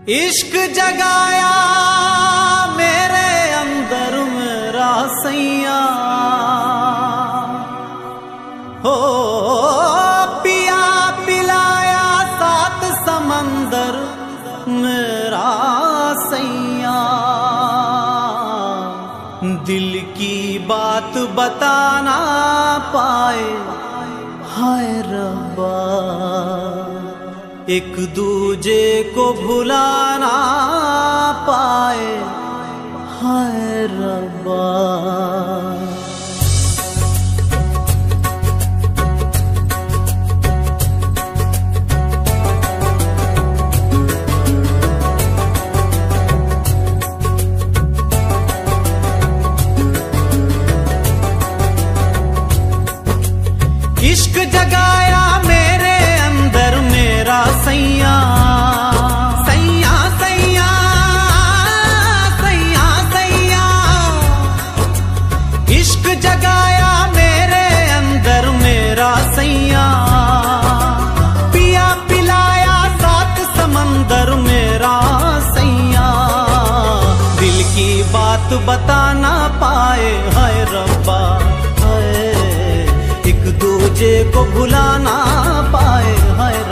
इश्क जगाया मेरे अंदर मेरा सैया हो, पिया पिलाया सात समंदर मेरा सैया। दिल की बात बताना पाए हाय रब्बा, एक दूजे को भुलाना पाए हाय रब्बा। इश्क जगाया मेरे अंदर मेरा सैया, सैया सैया सैया सैया। इश्क जगाया मेरे अंदर मेरा सैया, पिया पिलाया सात समंदर मेरा सैया। दिल की बात बताना पाए हाय रब्बा, एक दूजे को भुलाना पाए हाय